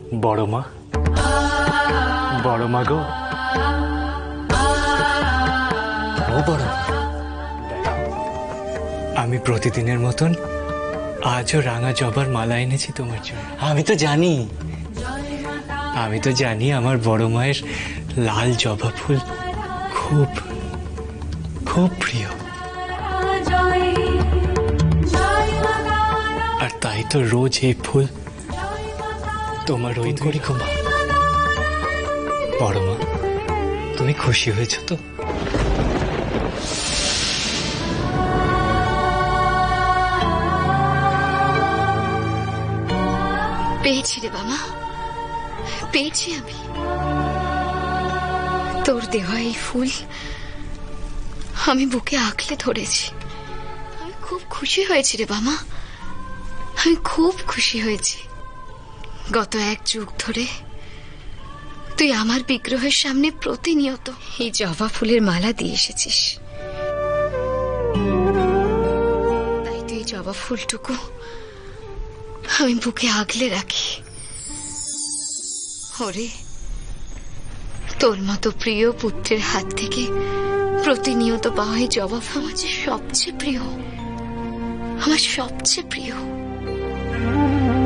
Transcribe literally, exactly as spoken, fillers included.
বড় মা, বড় মা গো, ও বড় মা, আমি প্রতিদিনের মতন আজও রাঙা জবার মালা এনেছি তোমার জন্য। আমি তো জানি আমি তো জানি আমার বড় মায়ের লাল জবা ফুল খুব খুব প্রিয়, আর তাই তো রোজ এই ফুল তোমার ওই করি গো মা। বড় মা, তুমি খুশি হয়েছ তো? পেয়েছি রে বাবা, পেয়েছি আমি। তোর দেওয়া এই ফুল আমি বুকে আঁকলে ধরেছি। আমি খুব খুশি হয়েছি রে বাবা, আমি খুব খুশি হয়েছি। গত এক যুগ ধরে তুই আমার বিগ্রহের সামনে প্রতিনিয়ত এই জবা ফুলের মালা দিয়ে এসেছিস, তাই তুই জবা ফুলটুকু আমি বুকে আগলে রাখি। ওরে, তোর মতো প্রিয় পুত্রের হাত থেকে প্রতিনিয়ত পাওয়া এই জবা ফুল আমার সবচেয়ে প্রিয়, আমার সবচেয়ে প্রিয়।